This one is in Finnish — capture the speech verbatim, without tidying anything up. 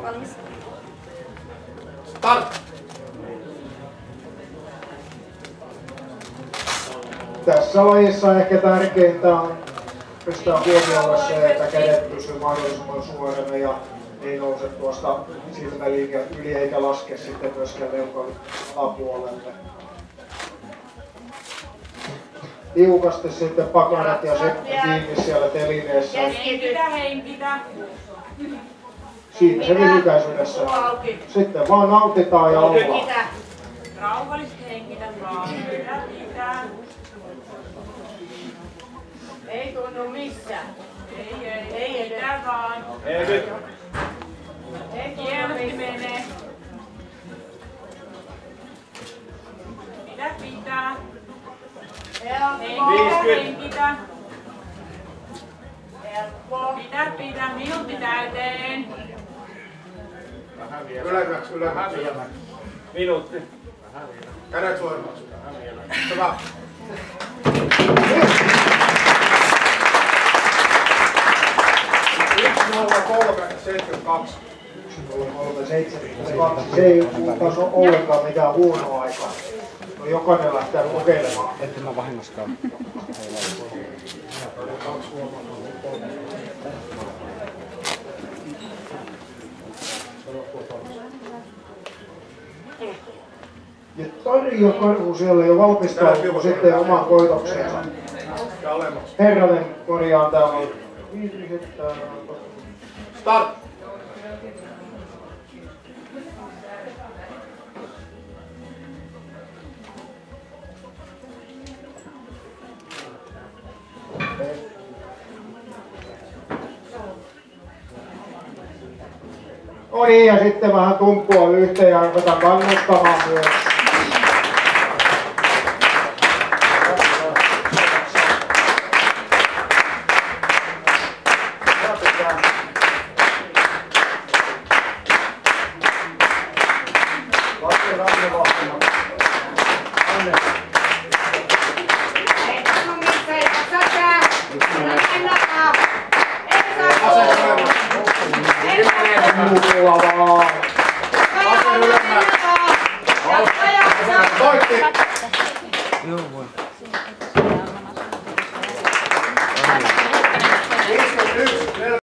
Valmis. Start! Tässä lajissa ehkä tärkeintä on pistää huomioon se, että kädet pysyy mahdollisimman suorana ja ei nouse tuosta silmäliike yli eikä laske sitten myöskään leukan alapuolelle. Tiukasti sitten pakarat ja se kiinni siellä telineessä. Henkitä, henkitä. Siinä se lyhykäisyydessä. Sitten vaan nautitaan ja ollaan. Rauhallisesti henkitä vaan. Pidä, pitää. Ei tunnu missään. Ei, ei, ei, pitää vaan. Ei nyt. Hienosti menee. Pidä, pitää. Henkitä, henkitä. Pidä, pidä, minuutti täyteen. Ylemmäksi, ylemmäksi. Minuutti. Kädet suorimmaksi. Hyvä. yksi nolla kolme seitsemänkymmentäkaksi. yksi nolla kolme seitsemänkymmentäkaksi. Se ei taas ole ollenkaan mitään huonoa aikaa. No jokainen lähtee kokeilemaan. Ette mä vahingoskaan. Ja Tarja Karhu siellä jo valmistautuu sitten omaan koitokseensa. Herranen korjaan täällä on viisi. Start! No niin, ja sitten vähän tumpua yhteen ja ruvetaan kannustamaan myös. Ei saa